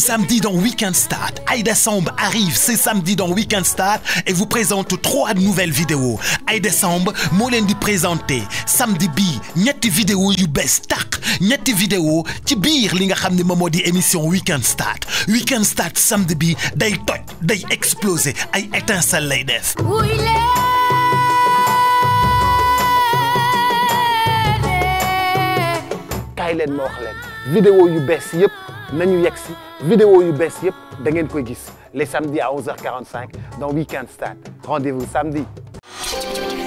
samedi dans Weekend Start. Aïda Samb arrive ce samedi dans Weekend Start et vous présente 3 nouvelles vidéos. Aïda Samb moo leen di présenter samedi bii ñetti vidéo yu bees tàq ñetti vidéo ci biir li nga xam ne moom moo di émission Weekend Start. Weekend Start samedi bi day toj day exploser ay étincelle lay def. kaay leen ma wax leen vidéo yu bees yëpp nañu yegg si vidéo yu bees yëpp da ngeen koy gis les samedis à 11h45 dans Weekend Start. Rendez-vous samedi.